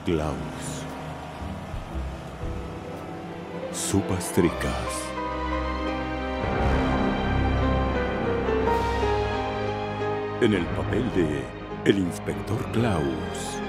Klaus. Supastricas. En el papel de el Inspector Klaus.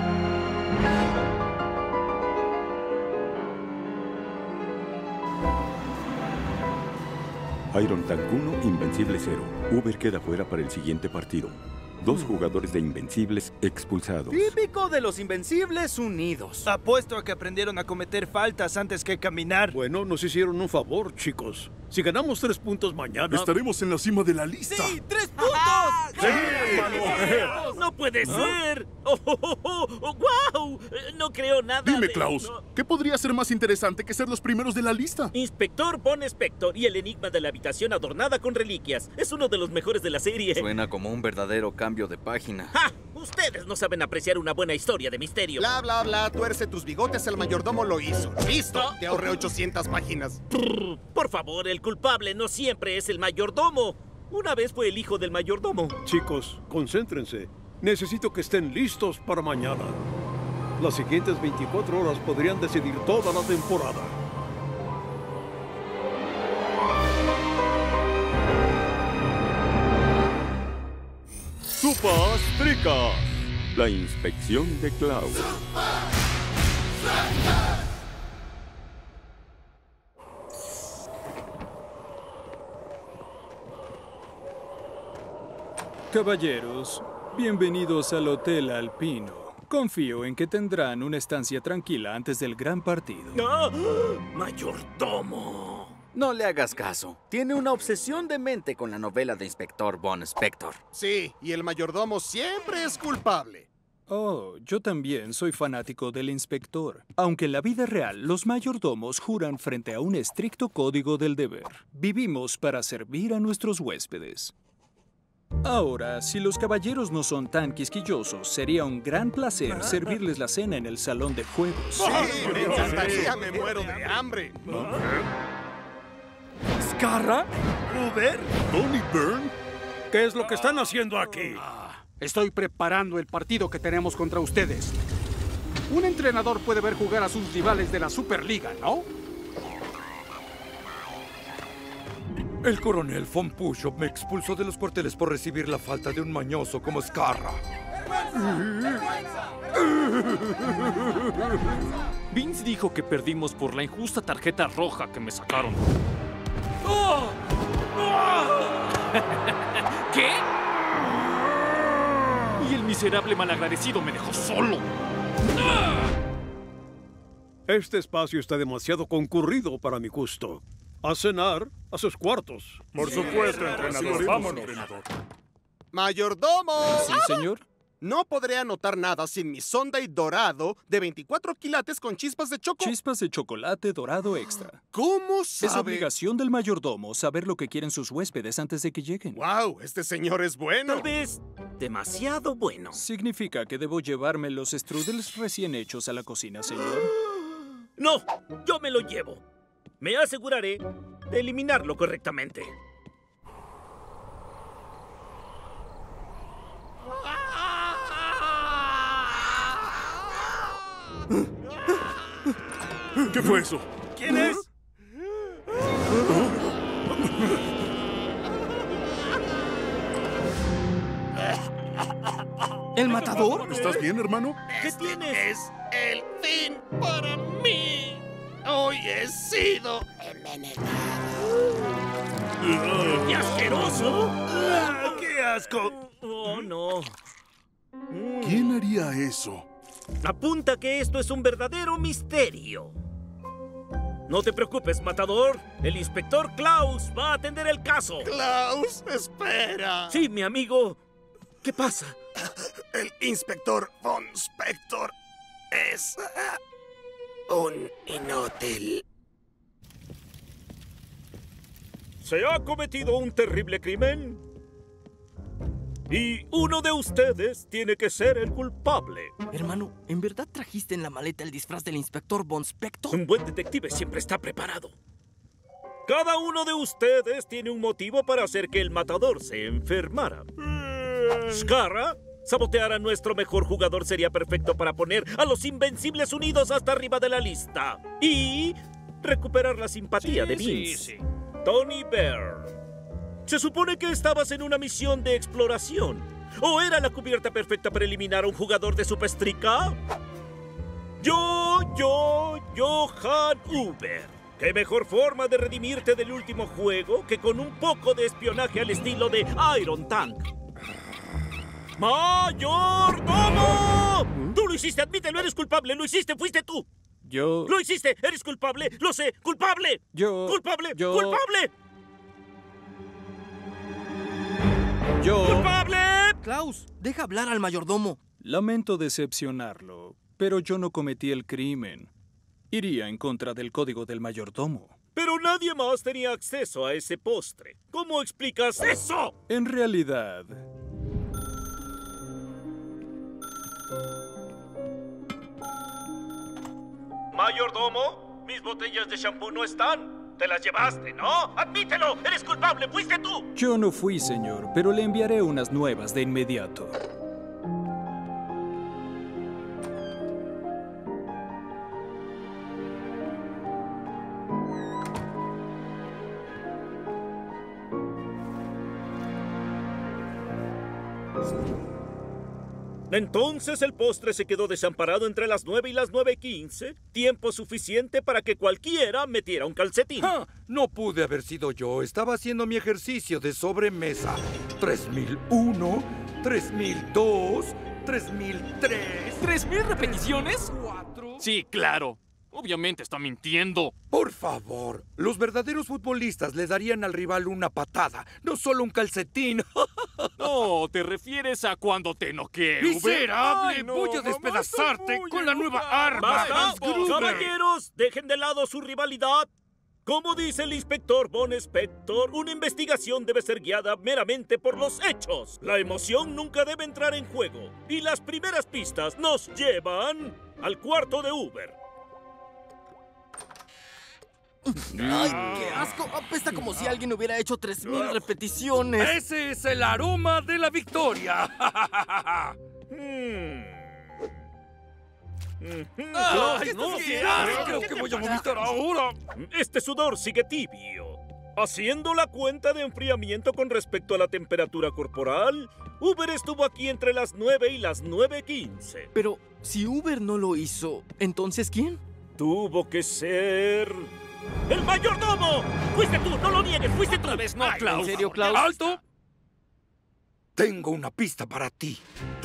Iron Tank 1, Invencible 0. Uber queda fuera para el siguiente partido. 2 jugadores de Invencibles expulsados. Típico de los Invencibles unidos. Apuesto a que aprendieron a cometer faltas antes que caminar. Bueno, nos hicieron un favor, chicos. Si ganamos 3 puntos mañana... estaremos en la cima de la lista. ¡Sí! ¡3 puntos! ¡Sí, hermano! ¡No puede ser! ¡Guau! No creo nada. Dime, Klaus, ¿qué podría ser más interesante que ser los primeros de la lista? Inspector Von Spector y el enigma de la habitación adornada con reliquias. Es uno de los mejores de la serie. Suena como un verdadero cambio de página. ¡Ja! Ustedes no saben apreciar una buena historia de misterio. Bla, bla, bla, tuerce tus bigotes, el mayordomo lo hizo. ¡Listo! Te ahorré 800 páginas. Por favor, el culpable no siempre es el mayordomo. Una vez fue el hijo del mayordomo. Chicos, concéntrense. Necesito que estén listos para mañana. Las siguientes 24 horas podrían decidir toda la temporada. Supastricas. La inspección de Klaus. Caballeros, bienvenidos al Hotel Alpino. Confío en que tendrán una estancia tranquila antes del gran partido. ¡Ah! ¡Mayordomo! No le hagas caso. Tiene una obsesión de mente con la novela de Inspector Von Spector. Sí, y el mayordomo siempre es culpable. Oh, yo también soy fanático del inspector. Aunque en la vida real, los mayordomos juran frente a un estricto código del deber. Vivimos para servir a nuestros huéspedes. Ahora, si los caballeros no son tan quisquillosos, sería un gran placer servirles la cena en el salón de juegos. Sí, me encantaría, me muero de hambre. ¿Scarra? ¿Uber? ¿Tony Byrne? ¿Qué es lo que están haciendo aquí? Estoy preparando el partido que tenemos contra ustedes. Un entrenador puede ver jugar a sus rivales de la Superliga, ¿no? El coronel von Pushop me expulsó de los cuarteles por recibir la falta de un mañoso como Scarra. Vince dijo que perdimos por la injusta tarjeta roja que me sacaron. ¿Qué? Y el miserable malagradecido me dejó solo. Este espacio está demasiado concurrido para mi gusto. A cenar, a sus cuartos. Por supuesto, entrenador. Vámonos. ¡Mayordomo! ¿Sí, señor? No podré anotar nada sin mi sundae dorado de 24 quilates con chispas de choco. Chispas de chocolate dorado extra. ¿Cómo sabe? Es obligación del mayordomo saber lo que quieren sus huéspedes antes de que lleguen. ¡Wow! Este señor es bueno. Tal vez demasiado bueno. ¿Significa que debo llevarme los strudels recién hechos a la cocina, señor? No, yo me lo llevo. Me aseguraré de eliminarlo correctamente. ¿Qué fue eso? ¿Quién es? ¿El matador? ¿Estás bien, hermano? ¿Qué tienes? Es el fin para mí. Hoy he sido envenenado. ¡Qué asqueroso! ¡Qué asco! Oh, no. ¿Quién haría eso? Apunta que esto es un verdadero misterio. No te preocupes, matador. El inspector Klaus va a atender el caso. Klaus, espera. Sí, mi amigo. ¿Qué pasa? El inspector Von Spector es un inútil. Se ha cometido un terrible crimen. Y uno de ustedes tiene que ser el culpable. Hermano, ¿en verdad trajiste en la maleta el disfraz del inspector Von Spector? Un buen detective siempre está preparado. Cada uno de ustedes tiene un motivo para hacer que el matador se enfermara. Scarra Sabotear a nuestro mejor jugador sería perfecto para poner a los Invencibles unidos hasta arriba de la lista. Y recuperar la simpatía de Vince. Tony Bear. Se supone que estabas en una misión de exploración. ¿O era la cubierta perfecta para eliminar a un jugador de Superstrica? Johan Uber. ¿Qué mejor forma de redimirte del último juego que con un poco de espionaje al estilo de Iron Tank? ¡Mayordomo! ¡Tú lo hiciste! ¡Admítelo! ¡Eres culpable! ¡Lo hiciste! ¡Fuiste tú! Yo... ¡Lo hiciste! ¡Eres culpable! ¡Lo sé! ¡Culpable! ¡Culpable! ¡Culpable! ¡Culpable! Klaus, deja hablar al mayordomo. Lamento decepcionarlo, pero yo no cometí el crimen. Iría en contra del código del mayordomo. Pero nadie más tenía acceso a ese postre. ¿Cómo explicas eso? En realidad... Mayordomo, mis botellas de shampoo no están. Te las llevaste, ¿no? ¡Admítelo! ¡Eres culpable! ¡Fuiste tú! Yo no fui, señor, pero le enviaré unas nuevas de inmediato. Entonces el postre se quedó desamparado entre las 9 y las 9:15. Tiempo suficiente para que cualquiera metiera un calcetín. ¡Ja! No pude haber sido yo. Estaba haciendo mi ejercicio de sobremesa. 3001, 3002, 3003. ¿3000 repeticiones? Sí, claro. Obviamente está mintiendo. Por favor, los verdaderos futbolistas le darían al rival una patada, no solo un calcetín. No, te refieres a cuando te noquee. ¡Miserable! Ay, no, voy a despedazarte con la nueva arma. ¡Basta! ¡Caballeros! ¡Dejen de lado su rivalidad! Como dice el inspector Von Spector, una investigación debe ser guiada meramente por los hechos. La emoción nunca debe entrar en juego. Y las primeras pistas nos llevan al cuarto de Uber. ¡Ay, qué asco! Apesta como si alguien hubiera hecho 3000 repeticiones. ¡Ese es el aroma de la victoria! ¡Ay, no! ¡Qué asco! Creo que voy a vomitar ahora. Este sudor sigue tibio. Haciendo la cuenta de enfriamiento con respecto a la temperatura corporal, Uber estuvo aquí entre las 9 y las 9:15. Pero si Uber no lo hizo, ¿entonces quién? Tuvo que ser... ¡el mayordomo! ¡Fuiste tú! ¡No lo niegues! ¡Fuiste tú! Otra vez no, Klaus. ¿En serio, Klaus? ¡Alto! Tengo una pista para ti.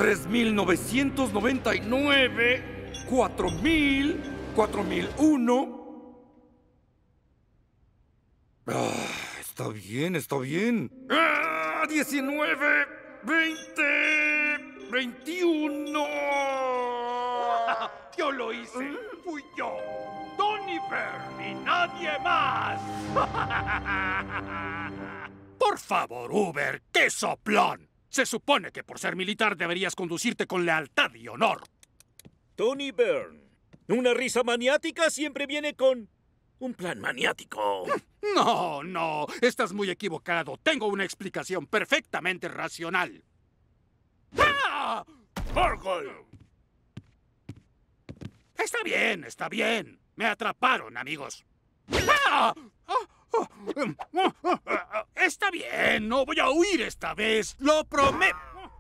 3999, 4000, 4001. Está bien, está bien. 19, 20, 21. Yo lo hice. Fui yo. Tony Bear y nadie más. Por favor, Uber, qué soplón. Se supone que por ser militar deberías conducirte con lealtad y honor. Tony Byrne. Una risa maniática siempre viene con un plan maniático. No, estás muy equivocado. Tengo una explicación perfectamente racional. ¡Ah! Está bien. Me atraparon, amigos. ¡Ah! Está bien, no voy a huir esta vez. ¡Lo prometo!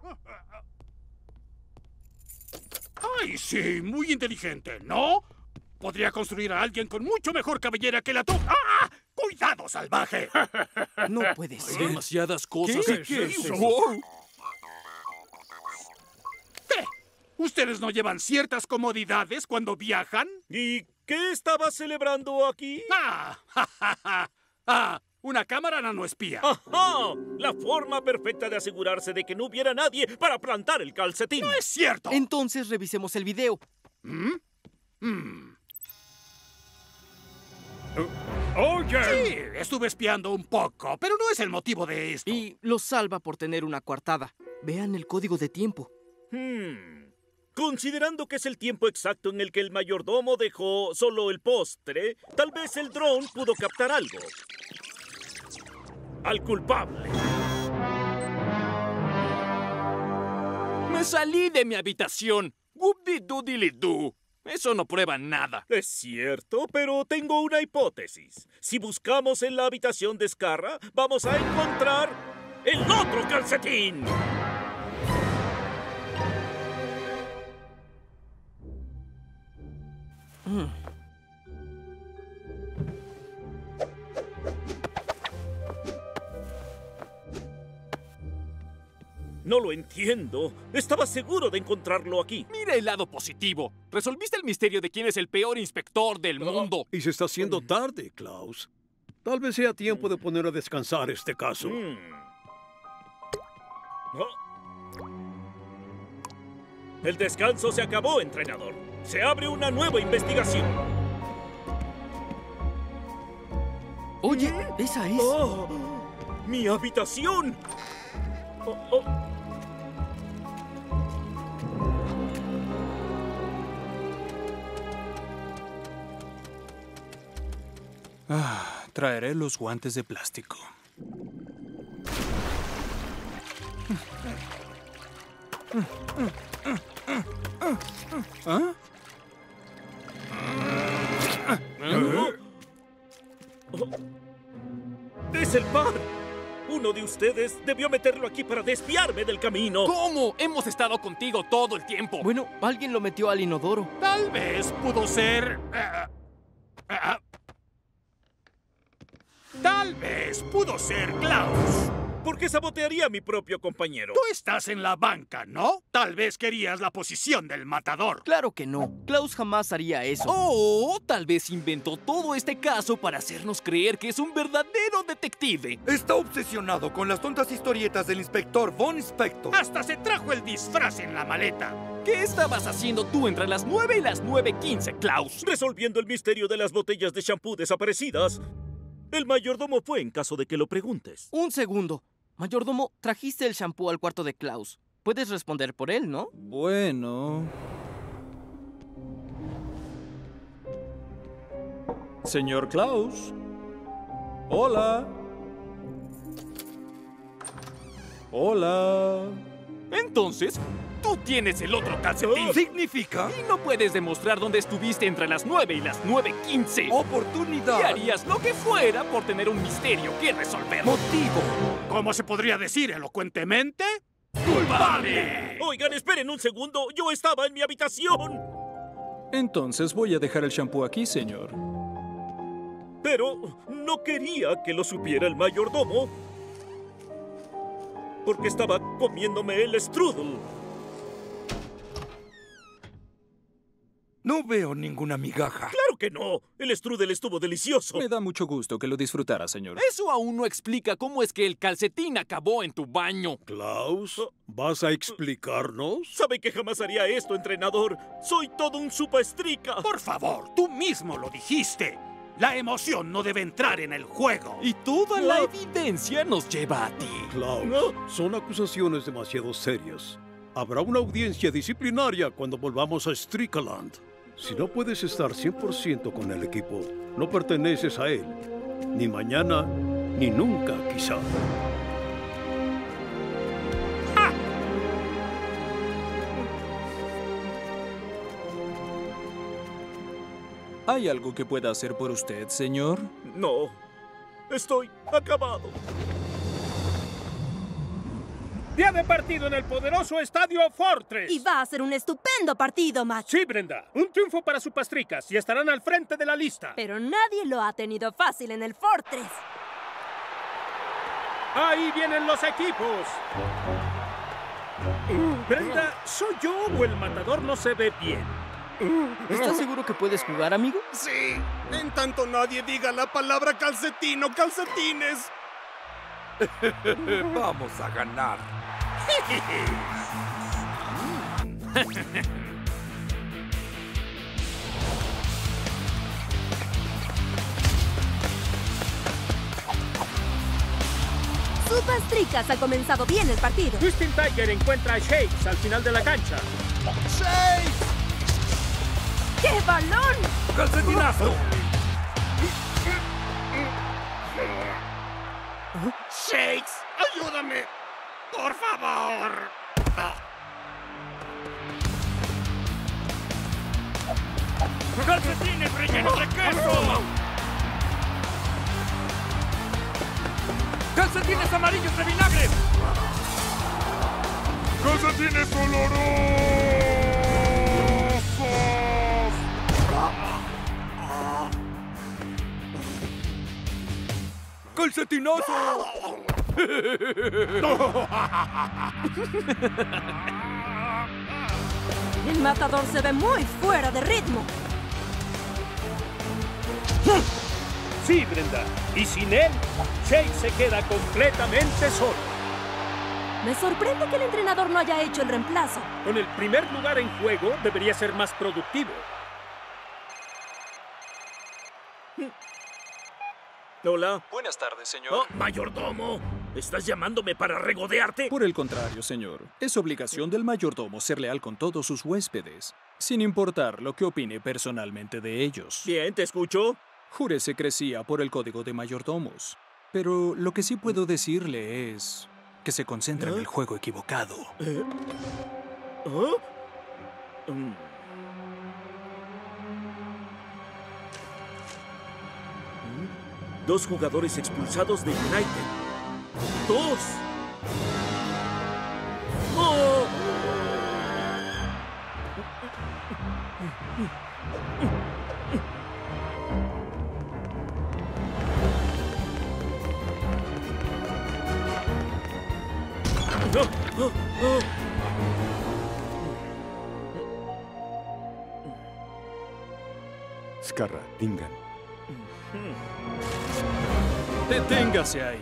Ay, sí, muy inteligente, ¿no? Podría construir a alguien con mucho mejor cabellera que la tuya. ¡Ah! ¡Cuidado, salvaje! No puede ser. Hay demasiadas cosas. ¿Qué hizo? ¿Qué? ¿Ustedes no llevan ciertas comodidades cuando viajan? ¿Y qué estabas celebrando aquí? Una cámara nanoespía. ¡Ajá! La forma perfecta de asegurarse de que no hubiera nadie para plantar el calcetín. ¡No es cierto! Entonces revisemos el video. Sí, estuve espiando un poco, pero no es el motivo de esto. Y lo salva por tener una coartada. Vean el código de tiempo. Considerando que es el tiempo exacto en el que el mayordomo dejó solo el postre, tal vez el dron pudo captar algo. Al culpable. ¡Me salí de mi habitación! ¡Whoop-de-doo-dilly-doo! Eso no prueba nada. Es cierto, pero tengo una hipótesis. Si buscamos en la habitación de Scarra, vamos a encontrar el otro calcetín. No lo entiendo. Estaba seguro de encontrarlo aquí. Mira el lado positivo. Resolviste el misterio de quién es el peor inspector del mundo. Y se está haciendo tarde, Klaus. Tal vez sea tiempo de poner a descansar este caso. El descanso se acabó, entrenador. Se abre una nueva investigación. Oye, esa es... ¡Oh! ¡Mi habitación! Oh. Traeré los guantes de plástico. ¿Ah? ¡Es el par! Uno de ustedes debió meterlo aquí para desviarme del camino. ¿Cómo? Hemos estado contigo todo el tiempo. Bueno, alguien lo metió al inodoro. Tal vez pudo ser... Tal vez pudo ser Klaus. ¿Por qué sabotearía a mi propio compañero? Tú estás en la banca, ¿no? Tal vez querías la posición del matador. Claro que no. Klaus jamás haría eso. Oh, tal vez inventó todo este caso para hacernos creer que es un verdadero detective. Está obsesionado con las tontas historietas del inspector Von Inspector. Hasta se trajo el disfraz en la maleta. ¿Qué estabas haciendo tú entre las 9 y las 9:15, Klaus? Resolviendo el misterio de las botellas de shampoo desaparecidas. El mayordomo fue, en caso de que lo preguntes. Un segundo. Mayordomo, trajiste el shampoo al cuarto de Klaus. Puedes responder por él, ¿no? Bueno... Señor Klaus. Hola. Hola. Entonces, tú tienes el otro calcetín. ¿Significa? Y no puedes demostrar dónde estuviste entre las 9 y las 9:15. ¡Oportunidad! Y harías lo que fuera por tener un misterio que resolver. ¡Motivo! ¿Cómo se podría decir elocuentemente? ¡Culpable! Oigan, esperen un segundo. Yo estaba en mi habitación. Entonces voy a dejar el shampoo aquí, señor. Pero no quería que lo supiera el mayordomo. Porque estaba comiéndome el strudel. No veo ninguna migaja. ¡Claro que no! El strudel estuvo delicioso. Me da mucho gusto que lo disfrutara, señor. Eso aún no explica cómo es que el calcetín acabó en tu baño. Klaus, ¿vas a explicarnos? ¿Sabe que jamás haría esto, entrenador? Soy todo un supaestrica. Por favor, tú mismo lo dijiste. La emoción no debe entrar en el juego. Y toda la evidencia nos lleva a ti. Klaus, son acusaciones demasiado serias. Habrá una audiencia disciplinaria cuando volvamos a Strikaland. Si no puedes estar 100% con el equipo, no perteneces a él. Ni mañana, ni nunca, quizá. ¡Ja! ¿Hay algo que pueda hacer por usted, señor? No. Estoy acabado. Día de partido en el poderoso estadio Fortress. Y va a ser un estupendo partido, Max. Sí, Brenda. Un triunfo para Supastricas y estarán al frente de la lista. Pero nadie lo ha tenido fácil en el Fortress. Ahí vienen los equipos. Brenda, ¿soy yo o el matador no se ve bien? ¿Estás seguro que puedes jugar, amigo? Sí. En tanto nadie diga la palabra calcetín o calcetines. Vamos a ganar. Supastricas ha comenzado bien el partido. Twisting Tiger encuentra a Shakes al final de la cancha. ¡Shakes! ¡Qué balón! ¡Calcetinazo! ¡Shakes! ¡Ayúdame! ¡Por favor! ¡Calcetines rellenos de queso! ¡Calcetines amarillos de vinagre! ¡Calcetines olorosos! ¡Calcetinazo! El matador se ve muy fuera de ritmo. Sí, Brenda. Y sin él, Shake se queda completamente solo. Me sorprende que el entrenador no haya hecho el reemplazo. Con el primer lugar en juego, debería ser más productivo. Hola. Buenas tardes, señor. Oh, mayordomo. ¿Estás llamándome para regodearte? Por el contrario, señor. Es obligación del mayordomo ser leal con todos sus huéspedes, sin importar lo que opine personalmente de ellos. Bien, te escucho. Júrese crecía por el código de mayordomos. Pero lo que sí puedo decirle es que se concentra en el juego equivocado. Dos jugadores expulsados de United. ¡Dos! ¡Oh! Scarra, Dingan. Deténgase ahí.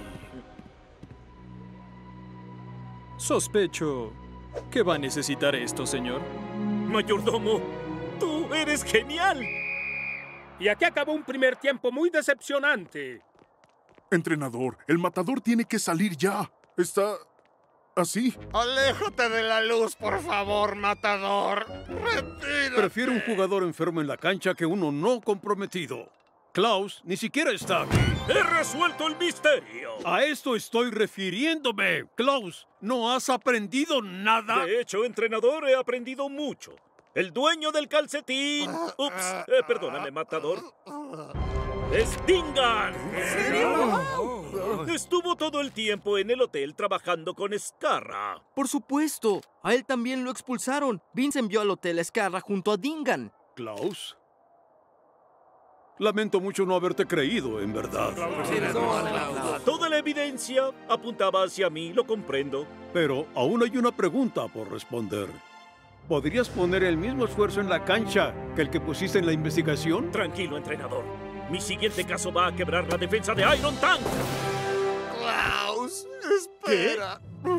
Sospecho que va a necesitar esto, señor. Mayordomo, tú eres genial. Y aquí acabó un primer tiempo muy decepcionante. Entrenador, el matador tiene que salir ya. Está así. Aléjate de la luz, por favor, matador. Retírate. Prefiero un jugador enfermo en la cancha que uno no comprometido. Klaus ni siquiera está aquí. ¡He resuelto el misterio! A esto estoy refiriéndome. Klaus, ¿no has aprendido nada? De hecho, entrenador, he aprendido mucho. El dueño del calcetín... Ups, perdóname, matador. ¡Es Dingan! ¿En serio? Estuvo todo el tiempo en el hotel trabajando con Scarra. Por supuesto. A él también lo expulsaron. Vince envió al hotel a Scarra junto a Dingan. ¿Klaus? Lamento mucho no haberte creído, en verdad. Toda la evidencia apuntaba hacia mí, lo comprendo. Pero aún hay una pregunta por responder. ¿Podrías poner el mismo esfuerzo en la cancha que el que pusiste en la investigación? Tranquilo, entrenador. Mi siguiente caso va a quebrar la defensa de Iron Tank. Klaus, espera.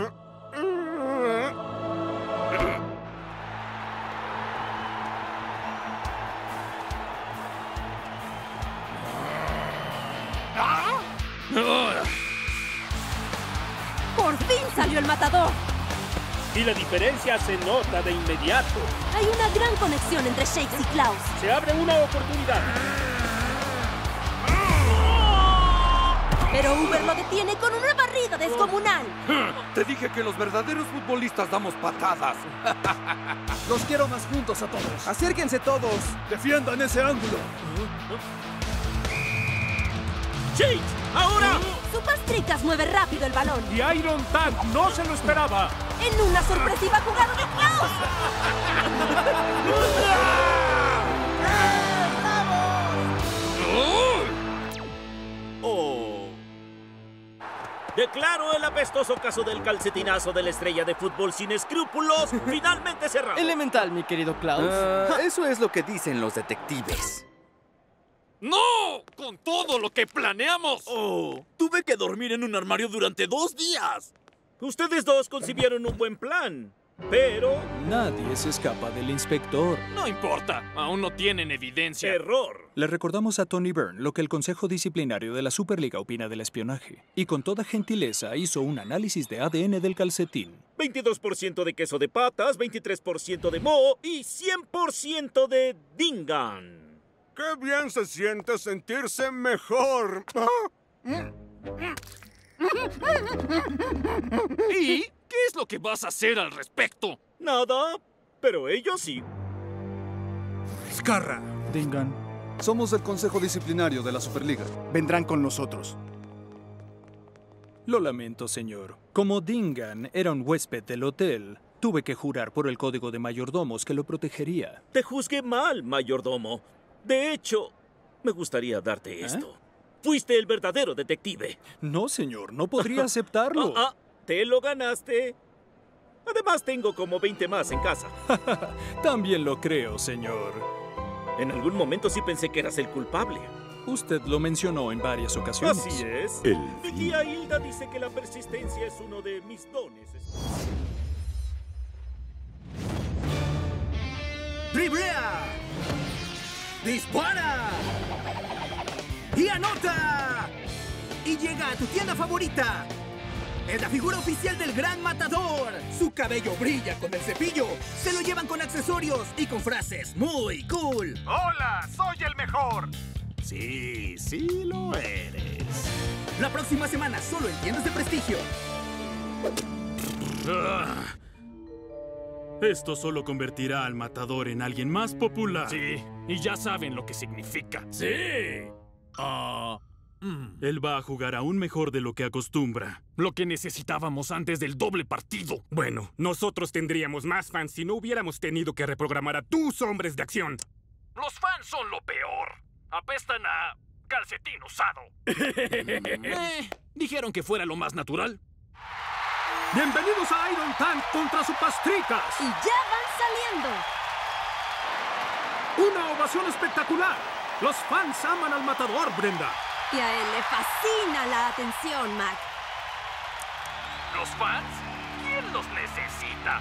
¡Por fin salió el matador! Y la diferencia se nota de inmediato. Hay una gran conexión entre Shakes y Klaus. Se abre una oportunidad. Pero Uber lo detiene con una barrida descomunal. Te dije que los verdaderos futbolistas damos patadas. Los quiero más juntos a todos. Acérquense todos. ¡Defiendan ese ángulo! ¡Shakes! ¡Ahora! Supastricas mueve rápido el balón. Y Iron Tank no se lo esperaba. En una sorpresiva jugada de Klaus. ¡Oh! Declaro el apestoso caso del calcetinazo de la estrella de fútbol sin escrúpulos finalmente cerrado. Elemental, mi querido Klaus. Eso es lo que dicen los detectives. ¡No! ¡Con todo lo que planeamos! ¡Oh! Tuve que dormir en un armario durante 2 días. Ustedes dos concibieron un buen plan, pero... Nadie se escapa del inspector. No importa, aún no tienen evidencia. ¡Error! Le recordamos a Tony Byrne lo que el Consejo Disciplinario de la Superliga opina del espionaje. Y con toda gentileza hizo un análisis de ADN del calcetín. 22% de queso de patas, 23% de moho y 100% de Dingan. ¡Qué bien se siente sentirse mejor! ¿Y qué es lo que vas a hacer al respecto? Nada, pero ellos sí. Scarra, Dingan. Somos el consejo disciplinario de la Superliga. Vendrán con nosotros. Lo lamento, señor. Como Dingan era un huésped del hotel, tuve que jurar por el código de mayordomos que lo protegería. Te juzgué mal, mayordomo. De hecho, me gustaría darte esto. Fuiste el verdadero detective. No, señor, no podría aceptarlo. Te lo ganaste. Además, tengo como 20 más en casa. También lo creo, señor. En algún momento sí pensé que eras el culpable. Usted lo mencionó en varias ocasiones. Así es. Mi tía Hilda dice que la persistencia es uno de mis dones. ¡Driblea! ¡Dispara! ¡Y anota! Y llega a tu tienda favorita. Es la figura oficial del Gran Matador. Su cabello brilla con el cepillo. Se lo llevan con accesorios y con frases muy cool. ¡Hola! ¡Soy el mejor! Sí, sí lo eres. La próxima semana solo en tiendas de prestigio. Esto solo convertirá al matador en alguien más popular. Sí, y ya saben lo que significa. ¡Sí! Él va a jugar aún mejor de lo que acostumbra. Lo que necesitábamos antes del doble partido. Bueno, nosotros tendríamos más fans si no hubiéramos tenido que reprogramar a tus hombres de acción. Los fans son lo peor. Apestan a calcetín usado. Dijeron que fuera lo más natural. Bienvenidos a Iron Tank contra Supastricas. Y ya van saliendo. Una ovación espectacular. Los fans aman al matador, Brenda. Y a él le fascina la atención, Mac. ¿Los fans? ¿Quién los necesita?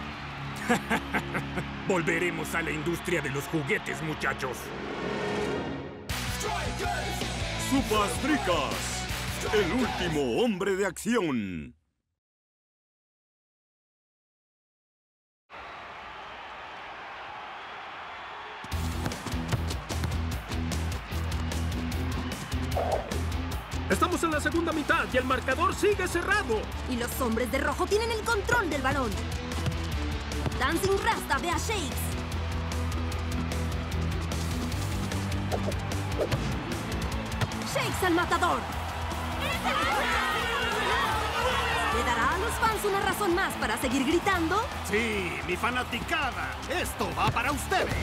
Volveremos a la industria de los juguetes, muchachos. Supastricas, el último hombre de acción. Estamos en la segunda mitad y el marcador sigue cerrado. Y los hombres de rojo tienen el control del balón. Dancing Rasta ve a Shakes. Shakes al matador. ¿Le dará a los fans una razón más para seguir gritando? Sí, mi fanaticada. Esto va para ustedes.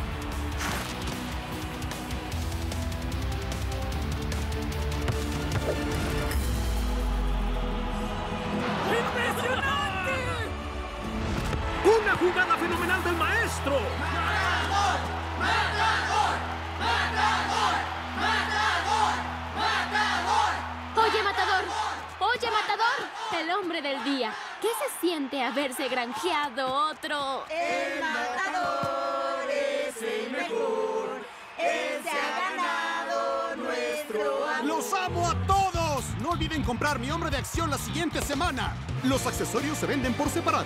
¡Impresionante! ¡Una jugada fenomenal del maestro! ¡Matador! ¡Matador! ¡Matador! ¡Matador! ¡Matador! Oye, matador. Oye, matador. El hombre del día. ¿Qué se siente haberse granjeado otro? El matador es el mejor. Él se ha ganado nuestro amor. ¡Los amo a todos! No olviden comprar mi hombre de acción la siguiente semana. Los accesorios se venden por separado.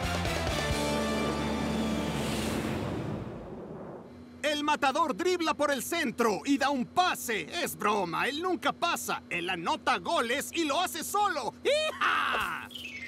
El matador dribla por el centro y da un pase. Es broma, él nunca pasa. Él anota goles y lo hace solo. ¡Hija!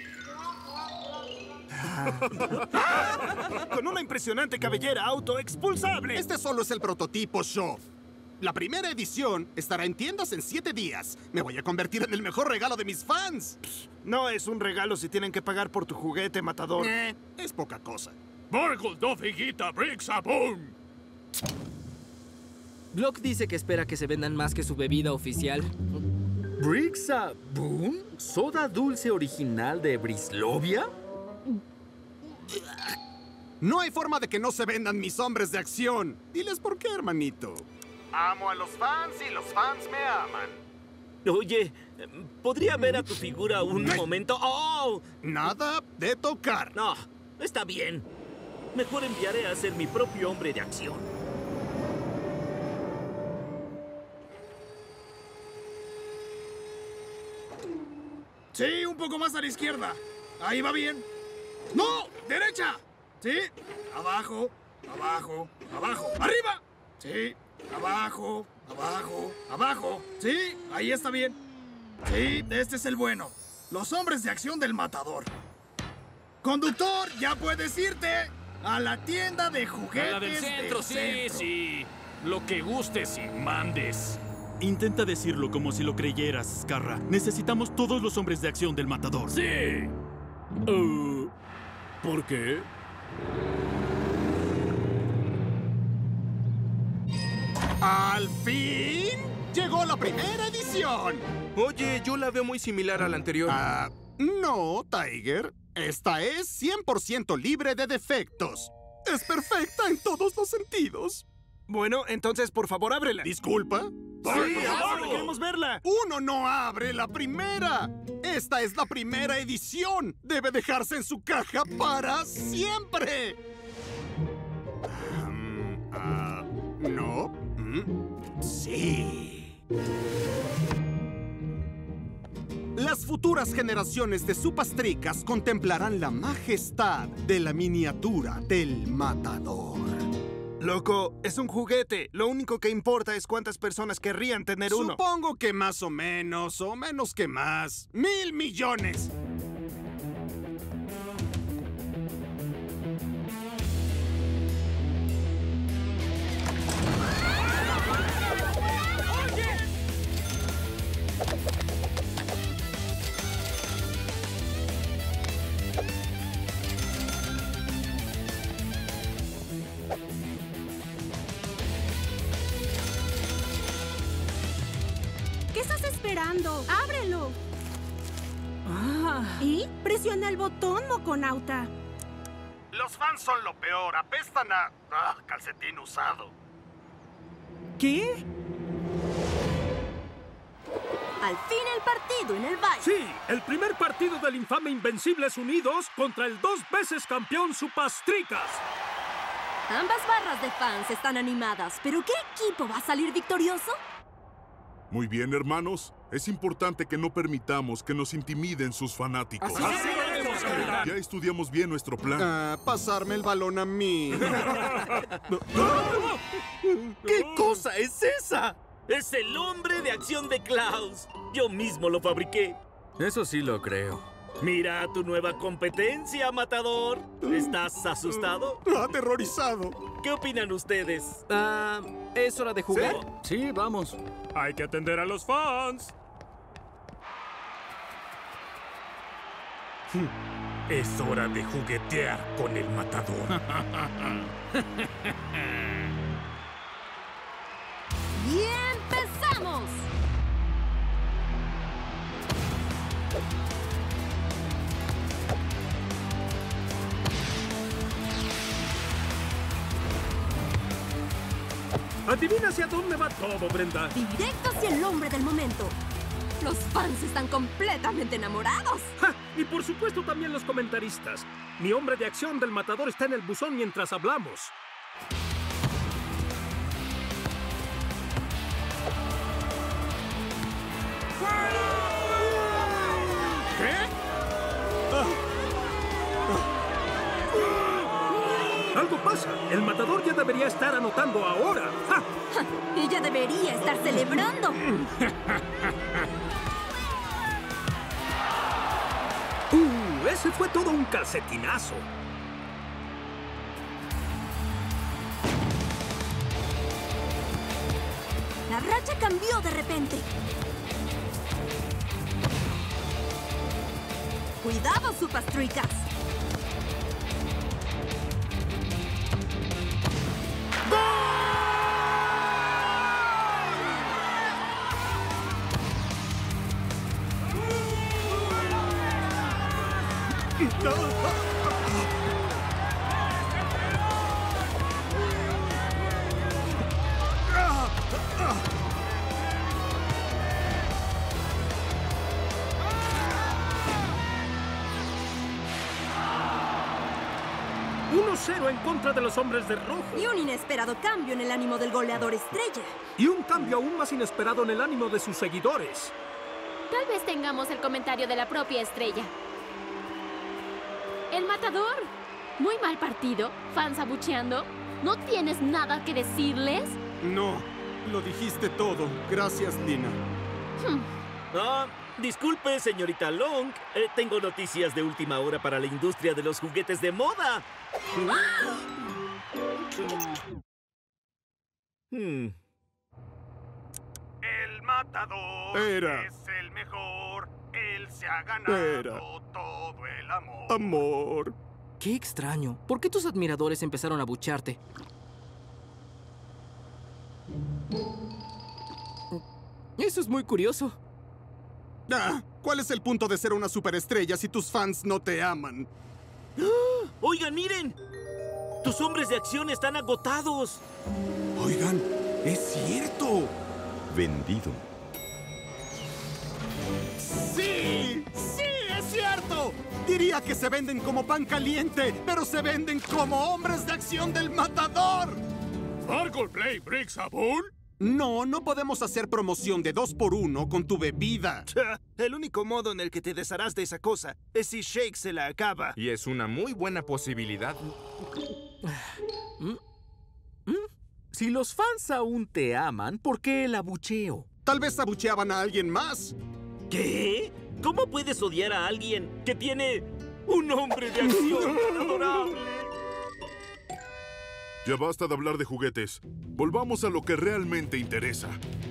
Con una impresionante cabellera autoexpulsable. Este solo es el prototipo, Show. La primera edición estará en tiendas en 7 días. Me voy a convertir en el mejor regalo de mis fans. No es un regalo si tienen que pagar por tu juguete, matador. Es poca cosa. Borgul do figuita bricks a boom. Glock dice que espera que se vendan más que su bebida oficial. ¿Brixa Boom? ¿Soda dulce original de Brislovia? No hay forma de que no se vendan mis hombres de acción. Diles por qué, hermanito. Amo a los fans y los fans me aman. Oye, ¿podría ver a tu figura un momento? ¡Oh! Nada de tocar. No, está bien. Mejor enviaré a ser mi propio hombre de acción. Sí, un poco más a la izquierda. Ahí va bien. ¡No! ¡Derecha! Sí. Abajo, abajo, abajo. ¡Arriba! Sí. Abajo, abajo, abajo. Sí, ahí está bien. Sí, este es el bueno. Los hombres de acción del matador. Conductor, ya puedes irte a la tienda de juguetes. A la del centro, del centro. sí. Lo que gustes y mandes. Intenta decirlo como si lo creyeras, Scarra. Necesitamos todos los hombres de acción del Matador. ¡Sí! ¿Por qué? ¡Al fin! ¡Llegó la primera edición! Oye, yo la veo muy similar a la anterior. No, Tiger. Esta es 100% libre de defectos. Es perfecta en todos los sentidos. Bueno, entonces, por favor, ábrela. ¿Disculpa? Sí, queremos verla. Uno no abre la primera. Esta es la primera edición. Debe dejarse en su caja para siempre. ¿No? Sí. Las futuras generaciones de supastricas contemplarán la majestad de la miniatura del Matador. Loco, es un juguete. Lo único que importa es cuántas personas querrían tener uno. Supongo que más o menos que más. ¡1,000 millones! ¿Qué estás esperando? ¡Ábrelo! ¿Y? Presiona el botón, moconauta. Los fans son lo peor. Apestan a calcetín usado. ¿Qué? Al fin el partido en el baile. Sí, el primer partido del infame Invencibles Unidos contra el 2 veces campeón Supastricas. Ambas barras de fans están animadas, pero ¿qué equipo va a salir victorioso? Muy bien, hermanos. Es importante que no permitamos que nos intimiden sus fanáticos. Ya estudiamos bien nuestro plan. Pasarme el balón a mí. ¿Qué cosa es esa? Es el hombre de acción de Klaus. Yo mismo lo fabriqué. Eso sí lo creo. Mira tu nueva competencia, Matador. ¿Estás asustado? Aterrorizado. ¿Qué opinan ustedes? ¿Es hora de jugar? Sí, vamos. Hay que atender a los fans. Es hora de juguetear con el Matador. ¡Y empezamos! Adivina hacia dónde va todo, Brenda. Directo hacia el hombre del momento. Los fans están completamente enamorados. ¡Ja! Y por supuesto también los comentaristas. Mi hombre de acción del Matador está en el buzón mientras hablamos. ¿Qué? Algo pasa. El Matador ya debería estar anotando ahora. ¡Ja! Y ya debería estar celebrando. Ese fue todo un calcetinazo. La racha cambió de repente. ¡Cuidado, Supastricas! ¡1-0 en contra de los hombres de rojo! Y un inesperado cambio en el ánimo del goleador estrella. Y un cambio aún más inesperado en el ánimo de sus seguidores. Tal vez tengamos el comentario de la propia estrella. El Matador. Muy mal partido. Fans abucheando. ¿No tienes nada que decirles? No, lo dijiste todo. Gracias, Lina. Disculpe, señorita Long. Tengo noticias de última hora para la industria de los juguetes de moda. El matador es el mejor. Él se ha ganado todo el amor. Amor. Qué extraño. ¿Por qué tus admiradores empezaron a bucharte? Eso es muy curioso. ¿Cuál es el punto de ser una superestrella si tus fans no te aman? Oigan, miren. Tus hombres de acción están agotados. Oigan, es cierto. Vendido. ¡Sí! ¡Sí, es cierto! Diría que se venden como pan caliente, pero se venden como hombres de acción del matador. ¿Argol Play Bricks Sabor? No, no podemos hacer promoción de 2x1 con tu bebida. El único modo en el que te desharás de esa cosa es si Shake se la acaba. Y es una muy buena posibilidad. Si los fans aún te aman, ¿por qué el abucheo? Tal vez abucheaban a alguien más. ¿Qué? ¿Cómo puedes odiar a alguien que tiene un hombre de acción tan adorable? Ya basta de hablar de juguetes. Volvamos a lo que realmente interesa.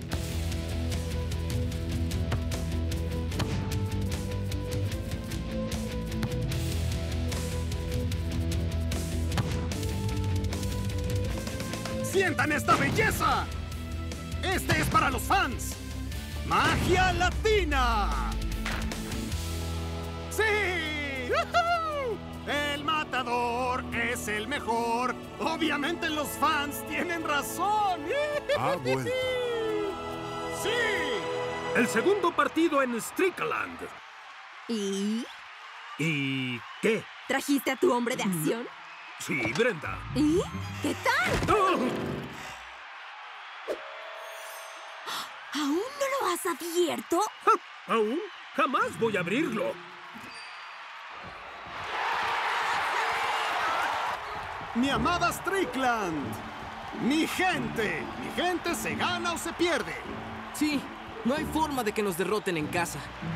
¡Sientan esta belleza! Este es para los fans. ¡Magia Latina! ¡Sí! ¡Uhú! El matador es el mejor. Obviamente los fans tienen razón. Bueno. ¡Sí! El segundo partido en Strickland. ¿Y? ¿Y qué? ¿Trajiste a tu hombre de acción? Sí, Brenda. ¿Y? ¿Qué tal? ¿Aún no lo has abierto? ¿Aún? Jamás voy a abrirlo. Mi amada Strickland. Mi gente se gana o se pierde. Sí, no hay forma de que nos derroten en casa.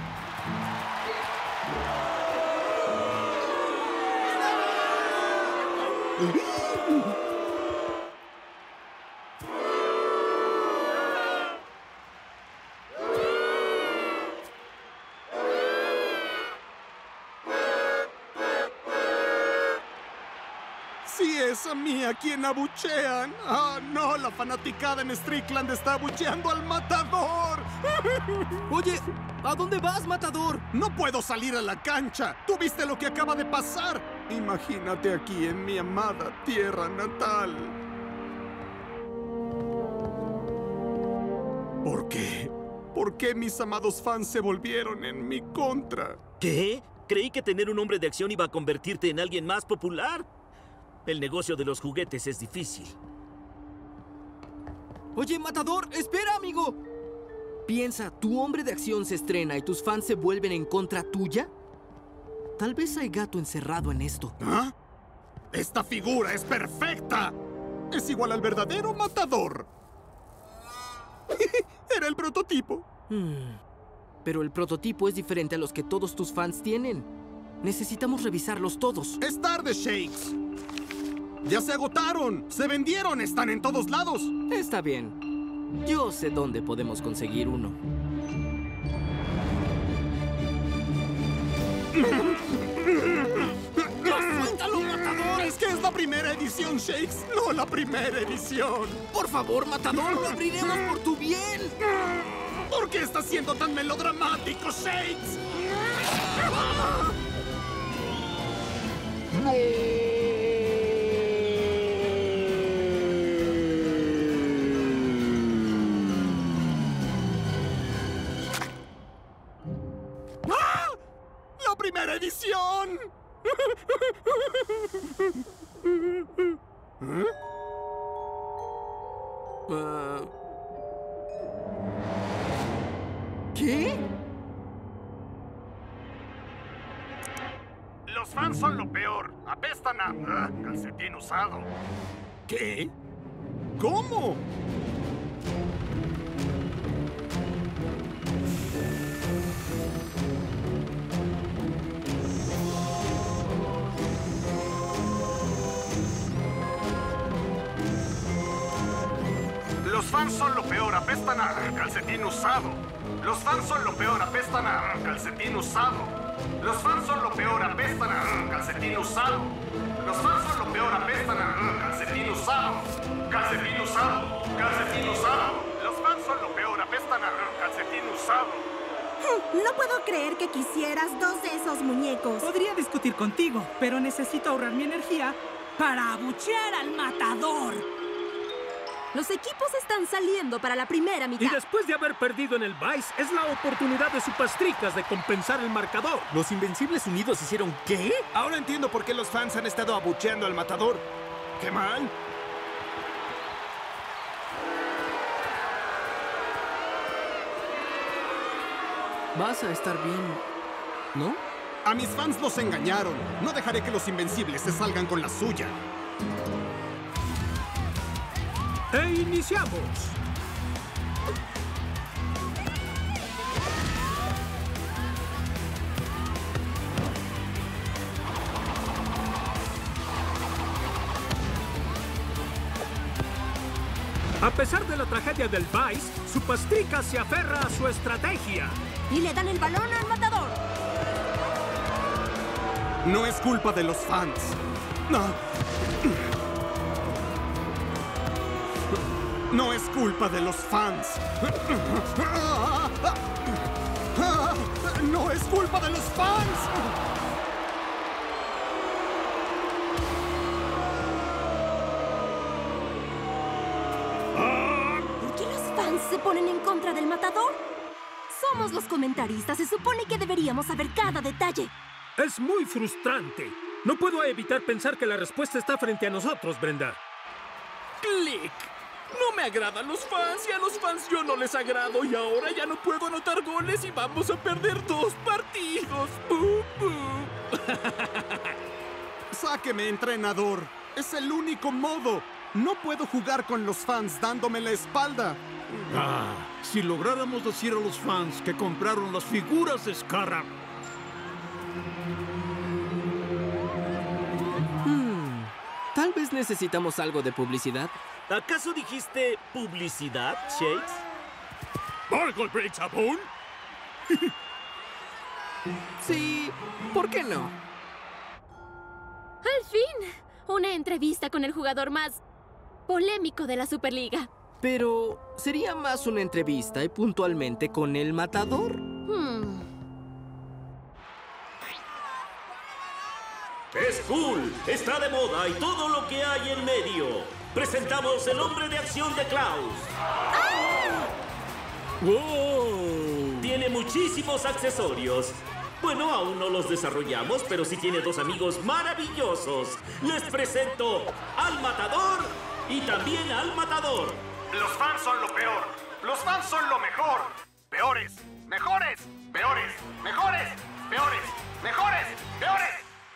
Sí, es a mí a quien abuchean. ¡Ah, no! La fanaticada en Strickland está abucheando al matador. Oye, ¿a dónde vas, matador? No puedo salir a la cancha. ¿Tú viste lo que acaba de pasar? Imagínate aquí en mi amada tierra natal. ¿Por qué? ¿Por qué mis amados fans se volvieron en mi contra? ¿Qué? Creí que tener un hombre de acción iba a convertirte en alguien más popular. El negocio de los juguetes es difícil. Oye, matador, espera, amigo. Piensa, ¿tu hombre de acción se estrena y tus fans se vuelven en contra tuya? Tal vez hay gato encerrado en esto. ¿Ah? ¡Esta figura es perfecta! Es igual al verdadero matador. Era el prototipo. Pero el prototipo es diferente a los que todos tus fans tienen. Necesitamos revisarlos todos. Es tarde, Shakes. ¡Ya se agotaron! ¡Se vendieron! ¡Están en todos lados! Está bien. Yo sé dónde podemos conseguir uno. ¡Suéltalo, matador! Es que es la primera edición, Shakes. No la primera edición. Por favor, matador, lo abriremos por tu bien. ¿Por qué estás siendo tan melodramático, Shakes? ¡No! ¡La primera edición! ¿Qué? Los fans son lo peor. Apestan a calcetín usado. ¿Qué? ¿Cómo? fans son lo peor, apestan a calcetín usado. Los fans son lo peor, apestan a calcetín usado. Los fans son lo peor, apestan a calcetín usado. Los fans son lo peor, apestan a calcetín usado. Calcetín usado, calcetín usado. Los fans son lo peor, apestan a calcetín usado. No puedo creer que quisieras 2 de esos muñecos. Podría discutir contigo, pero necesito ahorrar mi energía para abuchear al matador. Los equipos están saliendo para la primera mitad. Y después de haber perdido en el Vice, es la oportunidad de Supastricas de compensar el marcador. ¿Los Invencibles Unidos hicieron qué? Ahora entiendo por qué los fans han estado abucheando al matador. ¡Qué mal! Vas a estar bien, ¿no? A mis fans los engañaron. No dejaré que los Invencibles se salgan con la suya. ¡E iniciamos! A pesar de la tragedia del Vice, Supastricas se aferra a su estrategia. Y le dan el balón al matador. No es culpa de los fans. No. No es culpa de los fans. No es culpa de los fans. ¿Por qué los fans se ponen en contra del matador? Somos los comentaristas. Se supone que deberíamos saber cada detalle. Es muy frustrante. No puedo evitar pensar que la respuesta está frente a nosotros, Brenda. ¡Click! No me agradan los fans y a los fans yo no les agrado y ahora ya no puedo anotar goles y vamos a perder 2 partidos. Sáqueme, entrenador. Es el único modo. No puedo jugar con los fans dándome la espalda. Si lográramos decir a los fans que compraron las figuras de Scarra. Tal vez necesitamos algo de publicidad. ¿Acaso dijiste publicidad, Shakes? ¿Margot breaks a bone? Sí, ¿por qué no? ¡Al fin! Una entrevista con el jugador más polémico de la Superliga. Pero sería más una entrevista y puntualmente con el matador. Es cool, está de moda y todo lo que hay en medio. Presentamos el hombre de acción de Klaus. ¡Wow! Tiene muchísimos accesorios. Bueno, aún no los desarrollamos, pero sí tiene 2 amigos maravillosos. Les presento al matador y también al matador. Los fans son lo peor. Los fans son lo mejor. Peores, mejores, peores, mejores, peores, mejores, peores.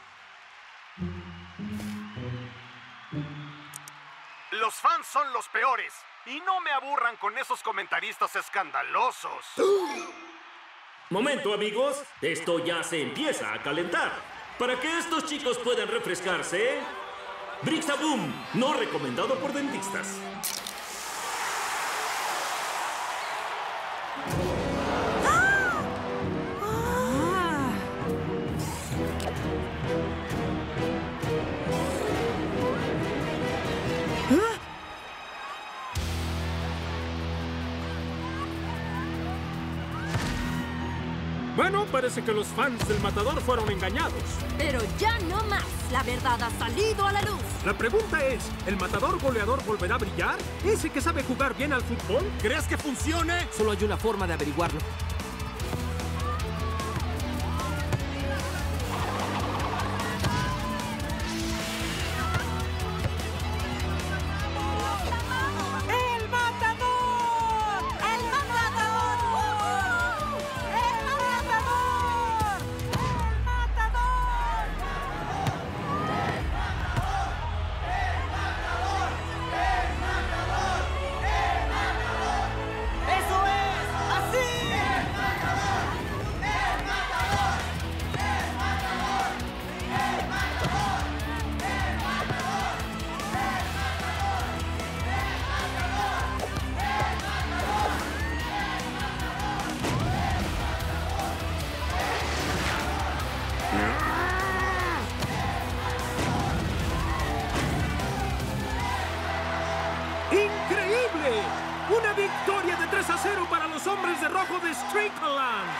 Los fans son los peores. Y no me aburran con esos comentaristas escandalosos. Momento, amigos. Esto ya se empieza a calentar. Para que estos chicos puedan refrescarse, Brixaboom, no recomendado por dentistas. Bueno, parece que los fans del matador fueron engañados. Pero ya no más. La verdad ha salido a la luz. La pregunta es, ¿el matador goleador volverá a brillar? ¿Ese que sabe jugar bien al fútbol? ¿Crees que funcione? Solo hay una forma de averiguarlo. ¡Eso es! ¡Así! bajo de Strickland!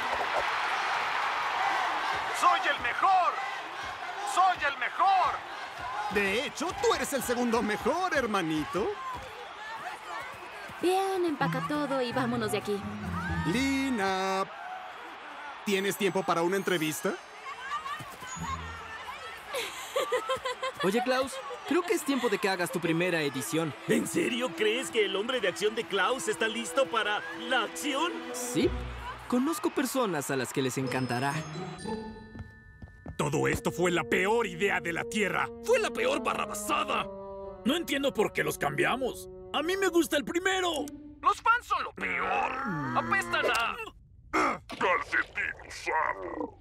¡Soy el mejor! ¡Soy el mejor! De hecho, tú eres el segundo mejor, hermanito. Bien, empaca todo y vámonos de aquí. Lina, ¿tienes tiempo para una entrevista? Oye, Klaus, creo que es tiempo de que hagas tu primera edición. ¿En serio crees que el hombre de acción de Klaus está listo para la acción? Sí. Conozco personas a las que les encantará. Todo esto fue la peor idea de la Tierra. ¡Fue la peor barrabasada! No entiendo por qué los cambiamos. A mí me gusta el primero. Los fans son lo peor. Apestan a... ¡Calcetín usado!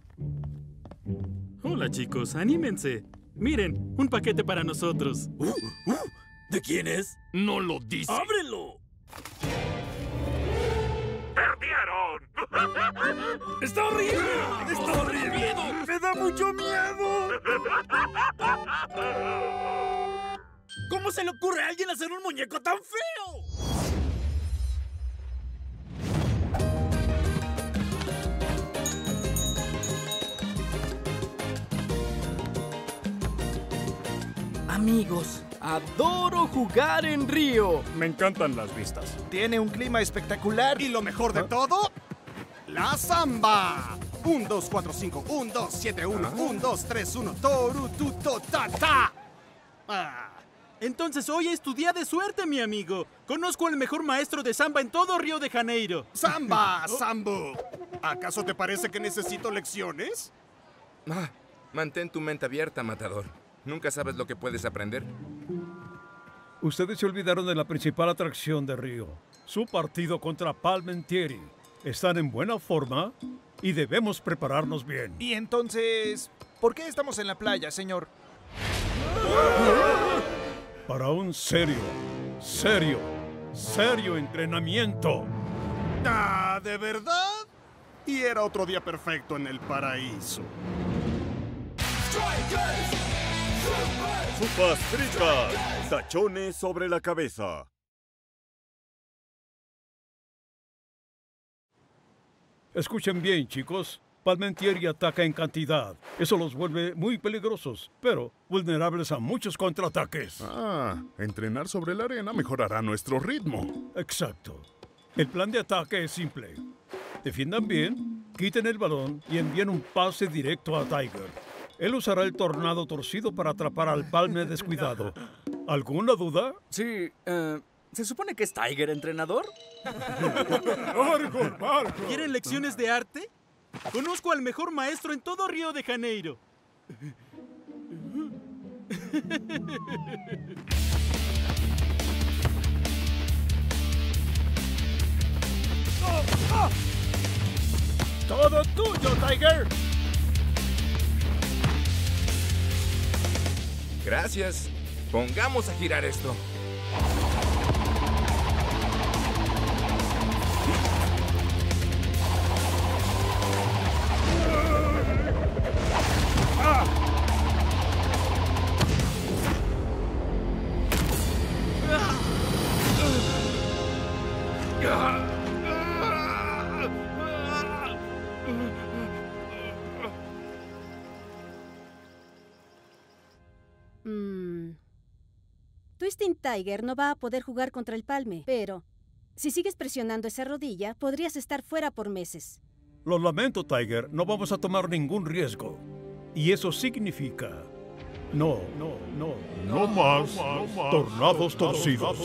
Hola, chicos, anímense. Miren, un paquete para nosotros. ¿De quién es? No lo dice. ¡Ábrelo! ¡Perdieron! ¡Está horrible! ¡Está horrible! ¡Me da mucho miedo! ¿Cómo se le ocurre a alguien hacer un muñeco tan feo? Amigos, adoro jugar en Río. Me encantan las vistas. Tiene un clima espectacular. Y lo mejor de todo, la samba. 1, 2, 4, 5, 1, 2, 7, 1, 1, 2, 3, 1, toru, tu, to, ta, ta. Entonces hoy es tu día de suerte, mi amigo. Conozco al mejor maestro de samba en todo Río de Janeiro. ¡Samba, Sambo! ¿Acaso te parece que necesito lecciones? Mantén tu mente abierta, matador. Nunca sabes lo que puedes aprender. Ustedes se olvidaron de la principal atracción de Río. Su partido contra Palmentieri. Están en buena forma y debemos prepararnos bien. Y entonces, ¿por qué estamos en la playa, señor? Para un serio entrenamiento. ¿De verdad? Y era otro día perfecto en el paraíso. ¡Sopas fritas! ¡Tachones sobre la cabeza! Escuchen bien, chicos. Palmentieri ataca en cantidad. Eso los vuelve muy peligrosos, pero vulnerables a muchos contraataques. Entrenar sobre la arena mejorará nuestro ritmo. Exacto. El plan de ataque es simple. Defiendan bien, quiten el balón y envíen un pase directo a Tiger. Él usará el tornado torcido para atrapar al palme descuidado. ¿Alguna duda? Sí, ¿se supone que es Tiger, entrenador? ¿Quieren lecciones de arte? Conozco al mejor maestro en todo Río de Janeiro. ¡Todo tuyo, Tiger! Gracias. Pongamos a girar esto. Twisting Tiger no va a poder jugar contra el palme, pero si sigues presionando esa rodilla, podrías estar fuera por meses. Lo lamento, Tiger. No vamos a tomar ningún riesgo. Y eso significa... No más tornados torcidos.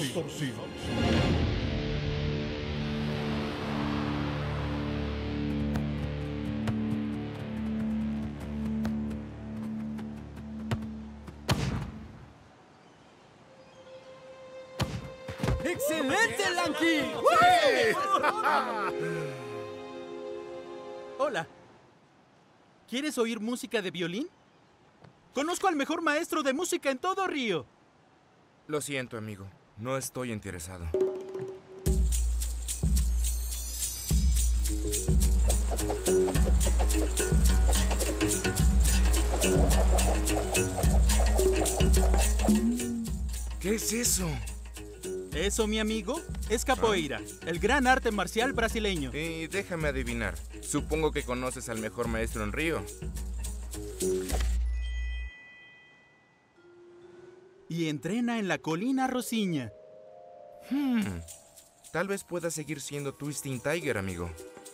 ¡Excelente, Lanky! Hola. ¿Quieres oír música de violín? Conozco al mejor maestro de música en todo Río. Lo siento, amigo. No estoy interesado. ¿Qué es eso? Eso, mi amigo, es capoeira, el gran arte marcial brasileño. Y déjame adivinar. Supongo que conoces al mejor maestro en Río. Y entrena en la colina Rosiña. Tal vez pueda seguir siendo Twisting Tiger, amigo.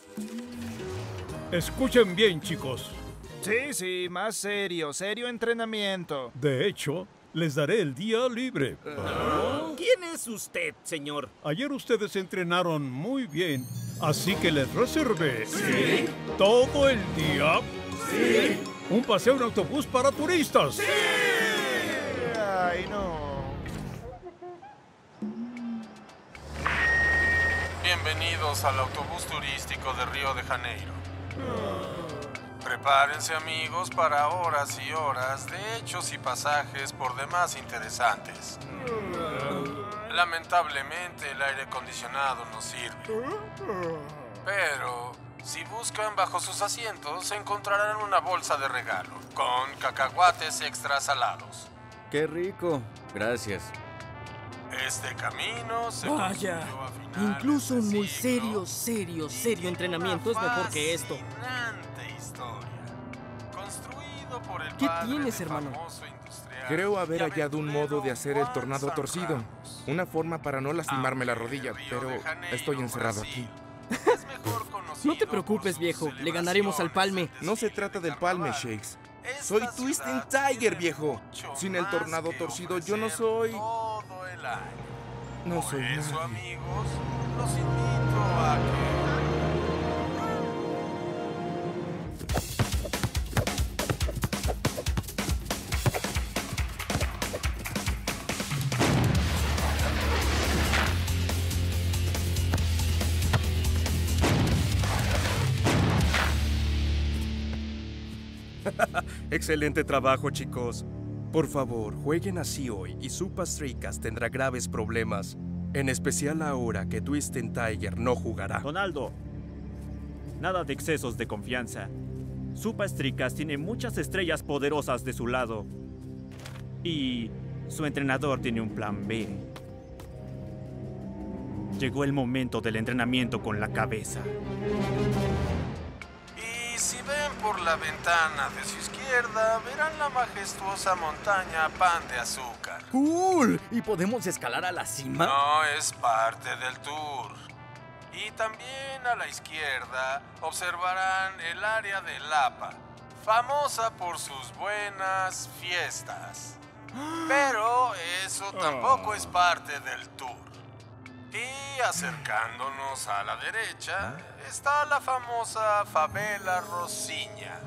Escuchen bien, chicos. Sí, más serio entrenamiento. De hecho, les daré el día libre. ¿Quién es usted, señor? Ayer ustedes entrenaron muy bien, así que les reservé todo el día un paseo en autobús para turistas. Ay, no. Bienvenidos al autobús turístico de Río de Janeiro. Prepárense, amigos, para horas y horas de hechos y pasajes por demás interesantes. Lamentablemente, el aire acondicionado no sirve. Pero, si buscan bajo sus asientos, encontrarán una bolsa de regalo con cacahuates extra salados. ¡Qué rico! Gracias. Este camino se Vaya, incluso un muy serio entrenamiento es mejor que esto. ¿Qué tienes, hermano? Creo haber hallado un modo de hacer el tornado torcido. Una forma para no lastimarme la rodilla, pero estoy encerrado aquí. No te preocupes, viejo. Le ganaremos al palme. No se trata del palme, Shakes. Soy Twisting Tiger, viejo. Sin el tornado torcido yo no soy... No soy nadie. Por eso, amigos, los invito a que... Excelente trabajo, chicos. Por favor, jueguen así hoy y Supa Strikas tendrá graves problemas. En especial ahora que Twisting Tiger no jugará. Donaldo, nada de excesos de confianza. Supa Strikas tiene muchas estrellas poderosas de su lado. Y su entrenador tiene un plan B. Llegó el momento del entrenamiento con la cabeza. Y si ven por la ventana de su izquierda, verán la majestuosa montaña Pan de Azúcar. ¡Cool! ¿Y podemos escalar a la cima? No es parte del tour. Y también a la izquierda observarán el área de Lapa, famosa por sus buenas fiestas. Pero eso tampoco es parte del tour. Y acercándonos a la derecha está la famosa favela Rosiña.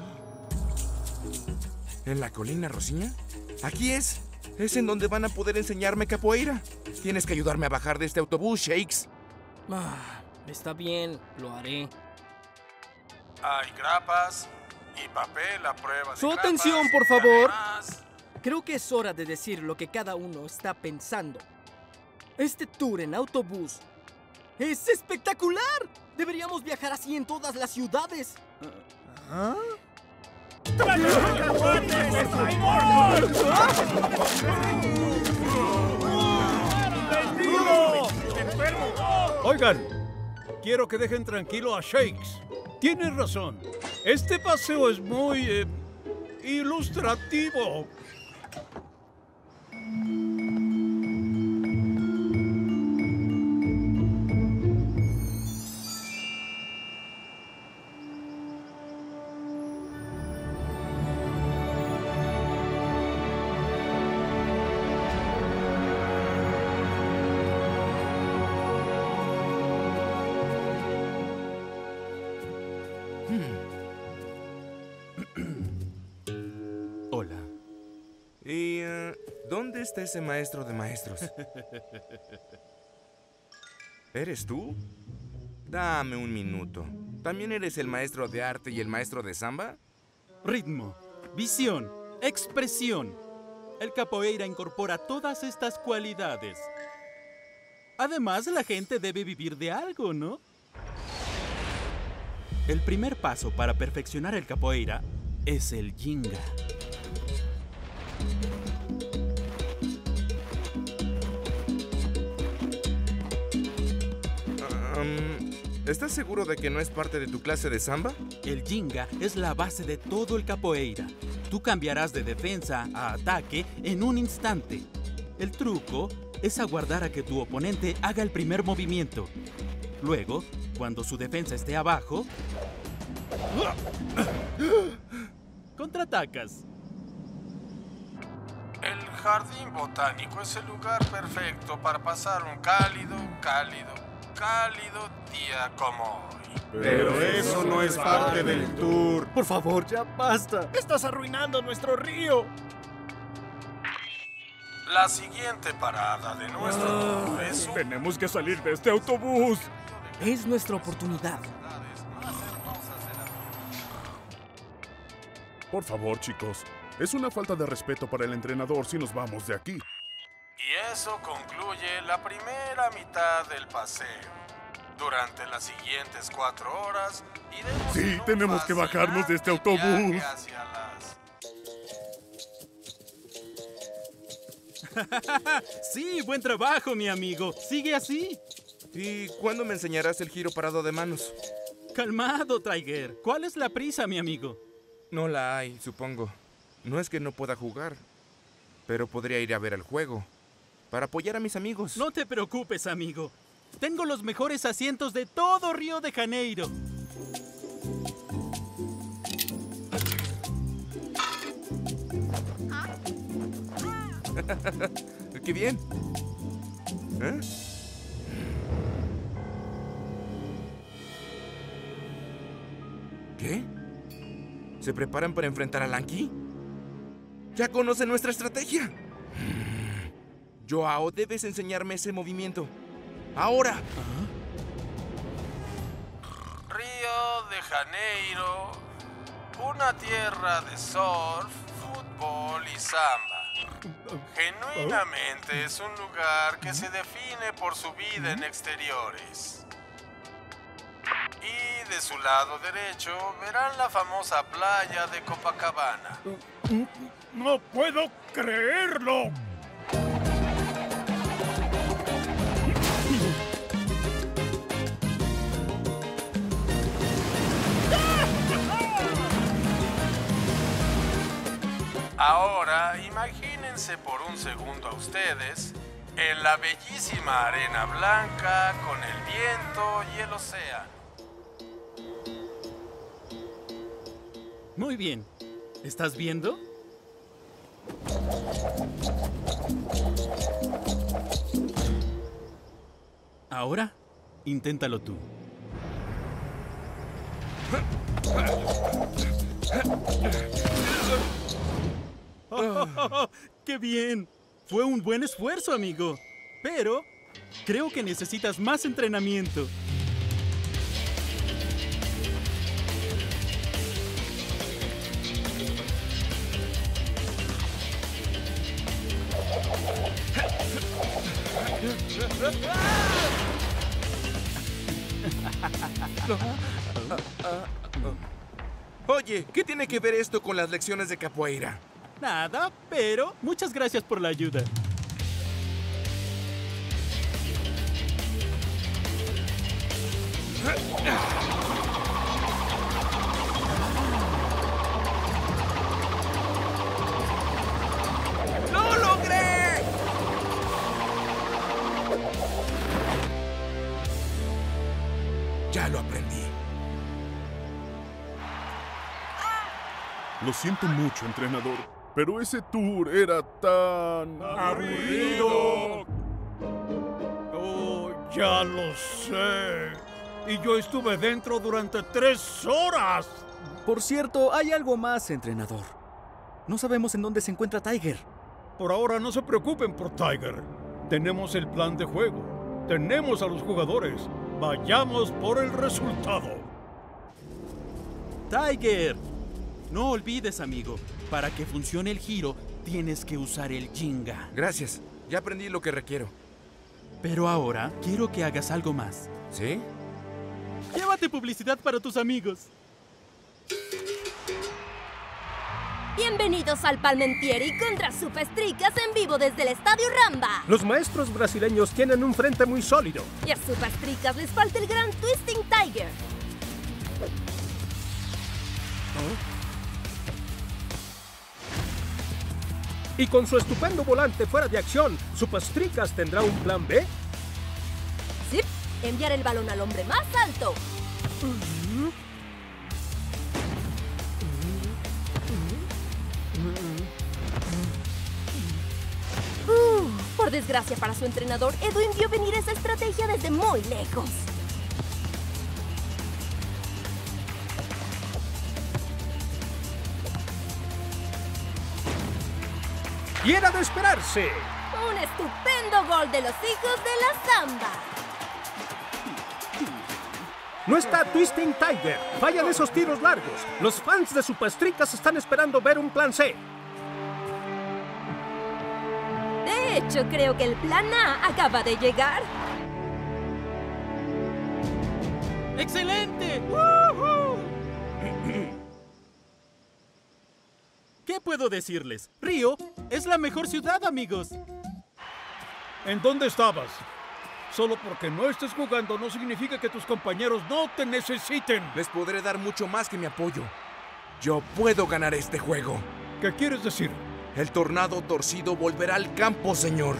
¿En la colina Rosiña? Aquí es. Es en donde van a poder enseñarme capoeira. Tienes que ayudarme a bajar de este autobús, Shakes. Está bien, lo haré. Hay grapas y papel a prueba de ¡Su grapas, atención, por y favor! además... Creo que es hora de decir lo que cada uno está pensando. Este tour en autobús es espectacular. Deberíamos viajar así en todas las ciudades. ¿Ah? Oigan, quiero que dejen tranquilo a Shakes. Tienes razón. Este paseo es muy ilustrativo. Hola. ¿Y dónde está ese maestro de maestros? ¿Eres tú? Dame un minuto. ¿También eres el maestro de arte y el maestro de samba? Ritmo, visión, expresión. El capoeira incorpora todas estas cualidades. Además, la gente debe vivir de algo, ¿no? El primer paso para perfeccionar el capoeira es el ginga. ¿Estás seguro de que no es parte de tu clase de samba? El Jinga es la base de todo el capoeira. Tú cambiarás de defensa a ataque en un instante. El truco es aguardar a que tu oponente haga el primer movimiento. Luego, cuando su defensa esté abajo, contraatacas. El jardín botánico es el lugar perfecto para pasar un cálido día como hoy. Pero eso no es parte del tour. Por favor, ya basta. Estás arruinando nuestro río. La siguiente parada de nuestro tour es un... Tenemos que salir de este autobús. Es nuestra oportunidad. Por favor, chicos. Es una falta de respeto para el entrenador si nos vamos de aquí. Y eso concluye la primera mitad del paseo. Durante las siguientes 4 horas iremos... Sí, tenemos que bajarnos de este autobús. Hacia las... Sí, buen trabajo, mi amigo. Sigue así. ¿Y cuándo me enseñarás el giro parado de manos? Calmado, Tiger. ¿Cuál es la prisa, mi amigo? No la hay, supongo. No es que no pueda jugar, pero podría ir a ver el juego para apoyar a mis amigos. No te preocupes, amigo. Tengo los mejores asientos de todo Río de Janeiro. ¡Qué bien! ¿Eh? ¿Qué? ¿Se preparan para enfrentar a Lanky? ¡Ya conocen nuestra estrategia! Joao, debes enseñarme ese movimiento. ¡Ahora! Río de Janeiro, una tierra de surf, fútbol y samba. Genuinamente es un lugar que se define por su vida en exteriores. Y de su lado derecho verán la famosa playa de Copacabana. ¡No puedo creerlo! Ahora, imagínense por un segundo a ustedes en la bellísima arena blanca con el viento y el océano. Muy bien. ¿Estás viendo? Ahora, inténtalo tú. ¡Qué bien! Fue un buen esfuerzo, amigo. Pero creo que necesitas más entrenamiento. Oye, ¿qué tiene que ver esto con las lecciones de capoeira? Nada, pero muchas gracias por la ayuda. ¡Lo logré! Ya lo aprendí. Lo siento mucho, entrenador, pero ese tour era tan... ¡aburrido! Oh, ya lo sé. Y yo estuve dentro durante 3 horas. Por cierto, hay algo más, entrenador. No sabemos en dónde se encuentra Tiger. Por ahora no se preocupen por Tiger. Tenemos el plan de juego. Tenemos a los jugadores. Vayamos por el resultado. ¡Tiger! No olvides, amigo. Para que funcione el giro, tienes que usar el Jinga. Gracias. Ya aprendí lo que requiero. Pero ahora quiero que hagas algo más. ¿Sí? Llévate publicidad para tus amigos. Bienvenidos al Palmentieri contra Super Stricas en vivo desde el Estadio Ramba. Los maestros brasileños tienen un frente muy sólido. Y a Super Stricas les falta el gran Twisting Tiger. Y con su estupendo volante fuera de acción, Super Stricas tendrá un plan B. Sí, enviar el balón al hombre más alto. Por desgracia para su entrenador, Edwin vio venir esa estrategia desde muy lejos. Y era de esperarse. Un estupendo gol de los hijos de la Samba. No está Twisting Tiger. Fallan esos tiros largos. Los fans de Super Stricas están esperando ver un plan C. De hecho, creo que el plan A acaba de llegar. ¡Excelente! ¡Woohoo! ¿Qué puedo decirles? Río es la mejor ciudad, amigos. ¿En dónde estabas? Solo porque no estés jugando no significa que tus compañeros no te necesiten. Les podré dar mucho más que mi apoyo. Yo puedo ganar este juego. ¿Qué quieres decir? El tornado torcido volverá al campo, señor.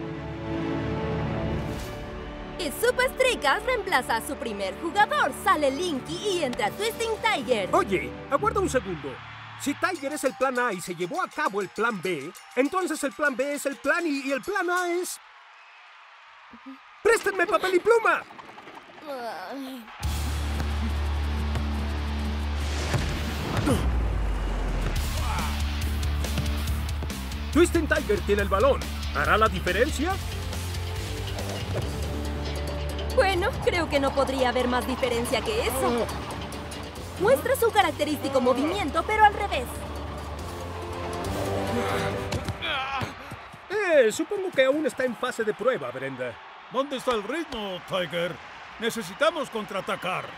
Y Super Stricas reemplaza a su primer jugador. Sale Linky y entra Twisting Tiger. Oye, aguarda un segundo. Si Tiger es el plan A y se llevó a cabo el plan B, entonces el plan B es el plan y el plan A es... ¡Préstenme papel y pluma! Twisting Tiger tiene el balón. ¿Hará la diferencia? Bueno, creo que no podría haber más diferencia que eso. Muestra su característico movimiento, pero al revés. Supongo que aún está en fase de prueba, Brenda. ¿Dónde está el ritmo, Tiger? Necesitamos contraatacar.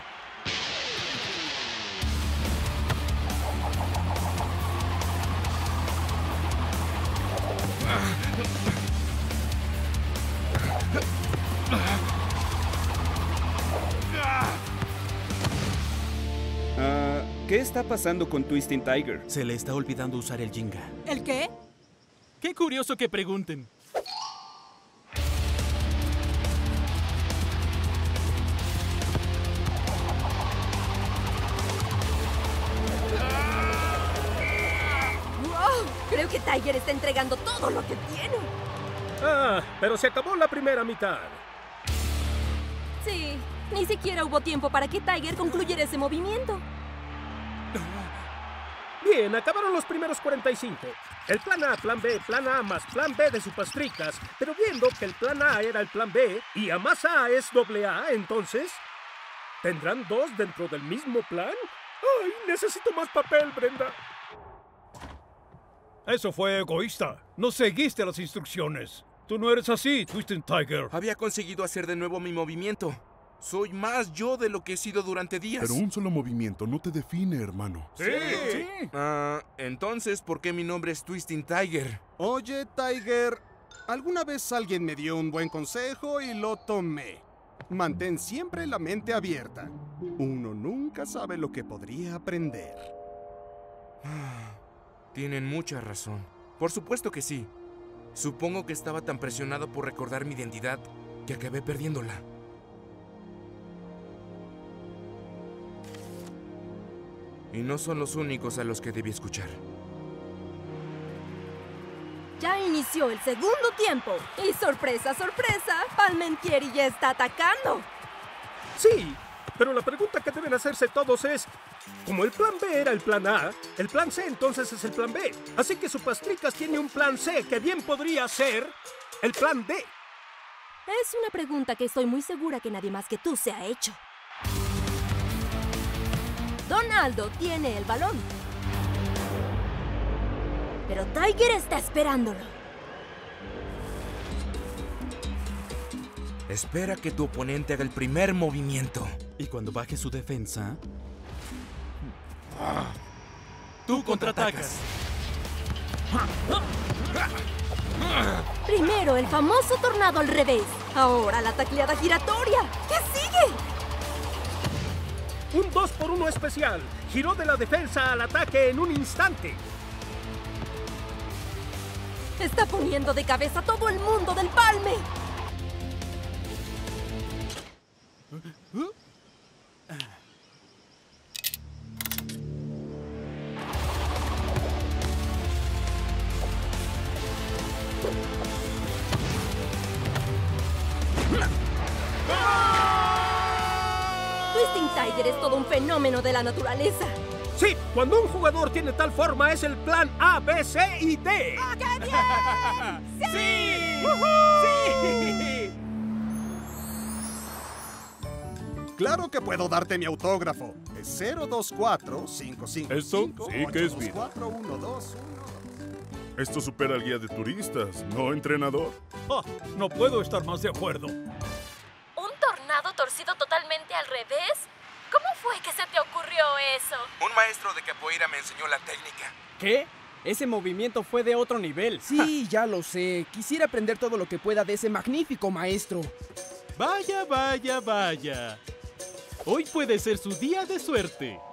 ¿Qué está pasando con Twisting Tiger? Se le está olvidando usar el Jenga. ¿El qué? Qué curioso que pregunten. ¡Wow! Creo que Tiger está entregando todo lo que tiene. Pero se acabó la primera mitad. Sí, ni siquiera hubo tiempo para que Tiger concluyera ese movimiento. Bien, acabaron los primeros 45. El plan A, plan B, plan A más plan B de Super Stricas. Pero viendo que el plan A era el plan B y A más A es doble A, entonces... ¿tendrán dos dentro del mismo plan? ¡Ay, necesito más papel, Brenda! Eso fue egoísta. No seguiste las instrucciones. Tú no eres así, Twisting Tiger. Había conseguido hacer de nuevo mi movimiento. Soy más yo de lo que he sido durante días. Pero un solo movimiento no te define, hermano. Sí. Entonces, ¿por qué mi nombre es Twisting Tiger? Oye, Tiger, alguna vez alguien me dio un buen consejo y lo tomé. Mantén siempre la mente abierta. Uno nunca sabe lo que podría aprender. Tienen mucha razón. Por supuesto que sí. Supongo que estaba tan presionado por recordar mi identidad que acabé perdiéndola. Y no son los únicos a los que debí escuchar. Ya inició el segundo tiempo. Y sorpresa, sorpresa, Palmentieri ya está atacando. Sí, pero la pregunta que deben hacerse todos es... como el plan B era el plan A, el plan C entonces es el plan B. Así que Super Stricas tiene un plan C que bien podría ser el plan D. Es una pregunta que estoy muy segura que nadie más que tú se ha hecho. Donaldo tiene el balón. Pero Tiger está esperándolo. Espera que tu oponente haga el primer movimiento. Y cuando baje su defensa... tú contraatacas. Primero el famoso tornado al revés. Ahora la tacleada giratoria. ¿Qué sigue? Un 2x1 especial. Giró de la defensa al ataque en un instante. Está poniendo de cabeza a todo el mundo del palme. Twisting Tiger es todo un fenómeno de la naturaleza. Sí, cuando un jugador tiene tal forma es el plan A, B, C y D. ¡Oh, qué bien! ¡Sí! ¡Sí! Claro que puedo darte mi autógrafo. Es 02455. Eso sí que es vida. 412. Esto supera al guía de turistas, ¿no, entrenador? Oh, no puedo estar más de acuerdo. ¿Un tornado torcido totalmente al revés? ¿Cómo fue que se te ocurrió eso? Un maestro de capoeira me enseñó la técnica. ¿Qué? Ese movimiento fue de otro nivel. Sí, ya lo sé. Quisiera aprender todo lo que pueda de ese magnífico maestro. Vaya, vaya, vaya. Hoy puede ser su día de suerte.